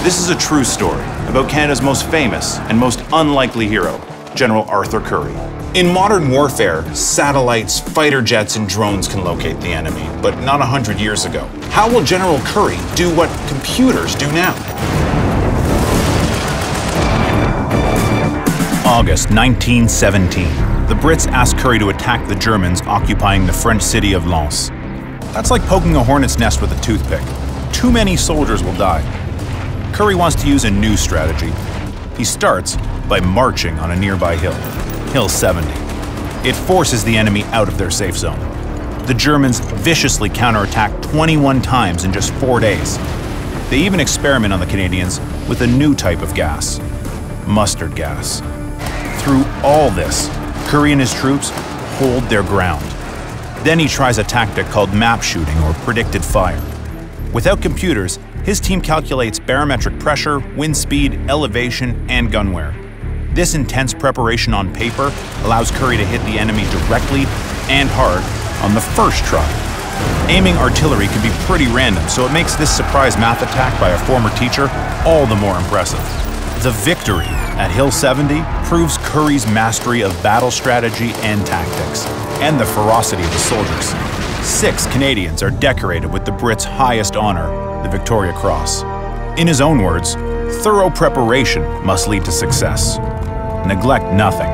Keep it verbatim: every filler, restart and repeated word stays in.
This is a true story about Canada's most famous and most unlikely hero, General Arthur Currie. In modern warfare, satellites, fighter jets, and drones can locate the enemy, but not a hundred years ago. How will General Currie do what computers do now? August nineteen seventeen. The Brits asked Currie to attack the Germans occupying the French city of Lens. That's like poking a hornet's nest with a toothpick. Too many soldiers will die. Currie wants to use a new strategy. He starts by marching on a nearby hill, Hill seventy. It forces the enemy out of their safe zone. The Germans viciously counterattack twenty-one times in just four days. They even experiment on the Canadians with a new type of gas, mustard gas. Through all this, Currie and his troops hold their ground. Then he tries a tactic called map shooting or predicted fire. Without computers, his team calculates barometric pressure, wind speed, elevation, and gunware. This intense preparation on paper allows Currie to hit the enemy directly and hard on the first try. Aiming artillery can be pretty random, so it makes this surprise math attack by a former teacher all the more impressive. The victory at Hill seventy proves Currie's mastery of battle strategy and tactics, and the ferocity of the soldiers. Six Canadians are decorated with the Brits' highest honor, the Victoria Cross. In his own words, thorough preparation must lead to success. Neglect nothing,